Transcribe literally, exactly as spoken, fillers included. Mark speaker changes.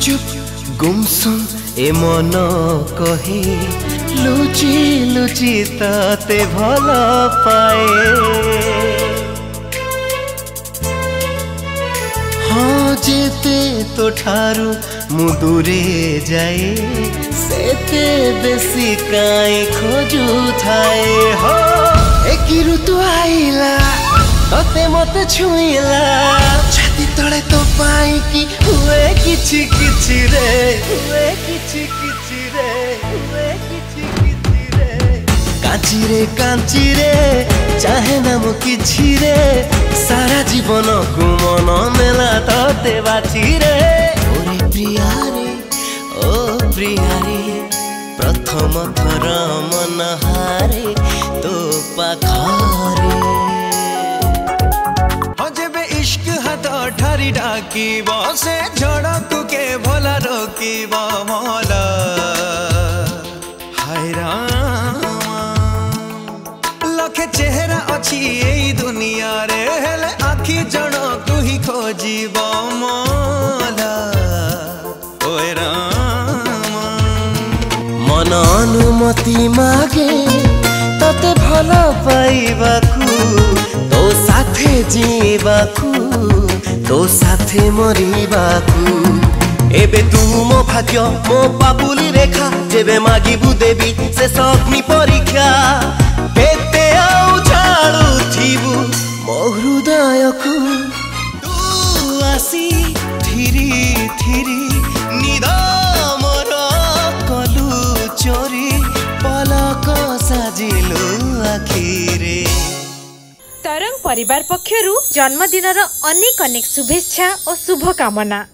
Speaker 1: चुप गुमसुम ए मन कहे लुचि लुचि ताते भल पाए। हाँ जेते तो ठारू मु दूरे जाए सेते बेसी काई खोजु थाए। हो एक ऋतु आइला तते मते छुईला छाती तले तो पाई कि हुए किछि किछि रे हुए किछि किछि रे हुए किछि किछि रे कांची रे कांची रे चाहे ना मु किछि रे सारा जीवन को मन नेला तते बाची रे। ओरे प्रिया रे ओ प्रिया रे प्रथम थर मन हारे तो पाखरे।
Speaker 2: इश्क हाथ ठारी डाकी से झड़क के भला रोकी मला हाय रामा लखे चेहरा अच्छी यही दुनिया रे हेले आखि जड़क ही खोजी मला ओए रामा।
Speaker 1: मन अनुमति मागे तते भल पाइबाकू तो साथे जीवाकू तो साथे मरिबाकू। एबे तू मो भाग्य मो पापुली रेखा जेबे मागिबू देवी से अग्नि परीक्षा केते आउ झाड़ू थीबू मो हृदयकू। तू आसी थिरी थिरी निद मोर कलु चोरी पलक साजिलु आखिरे।
Speaker 3: तरंग परिवार पक्षरु जन्मदिनर अनेक अनेक शुभेच्छा और शुभकामना।